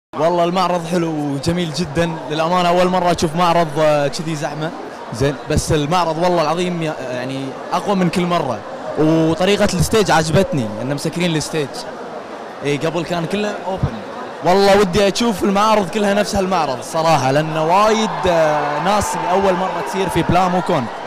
والله المعرض حلو وجميل جدا للامانه، اول مره اشوف معرض كذي زحمه. زين، بس المعرض والله العظيم يعني اقوى من كل مره، وطريقه الستيج عجبتني ان مسكرين الستيج. اي قبل كان كله اوبن. والله ودي اشوف المعارض كلها نفس هالمعرض صراحه، لانه وايد ناس لاول مره تصير في بلامو كون.